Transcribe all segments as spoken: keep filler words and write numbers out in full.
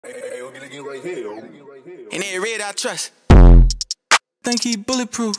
Hey, hey, yo, Gilligan right here, yo. And that red I trust. Think he bulletproof.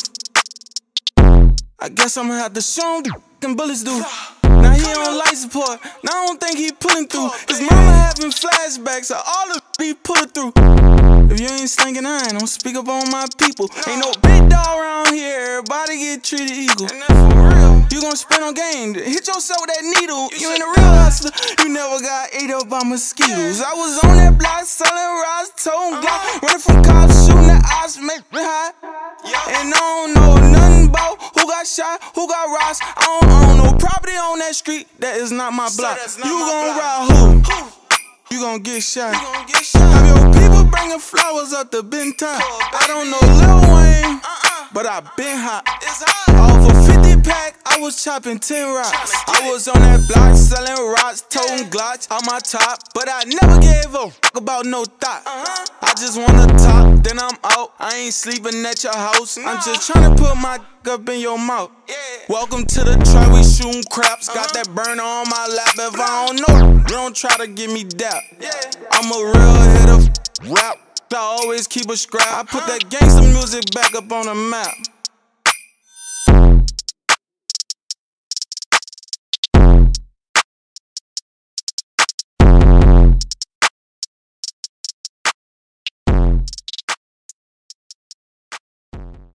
I guess I'ma have to show him what bullets do. Now he on life support. Now I don't think he pulling through. His mama having flashbacks of all the he put it through. If you ain't slinging iron, don't speak up on my people. Ain't no big dog around here. Everybody get treated equal. And that's for real. You gon' spend on game. Hit yourself with that needle. You ain't a real hustler. You never got ate up by mosquitoes. I was on that block selling rods, toting Glock, running from cops, shooting the eyes, make me high. And I don't know nothing about who got shot, who got rocks. I don't own no property on that street. That is not my block. You gon' ride who? You gon' get shot. Have your people bringing flowers up the bin time. I don't know Lil Wayne, but I been hot. Off a fifty pack, I was chopping ten rocks. I was on that block selling rocks, toting Glocks on my top, but I never gave a fuck about no thought. I just wanna talk, then I'm out. I ain't sleeping at your house. I'm just trying to put my up in your mouth. Welcome to the trap, we shooting craps. Got that burner on my lap. If I don't know, you don't try to give me dap. I'm a real hitter, rap. I always keep a scrap. I put that gangsta music back up on the map.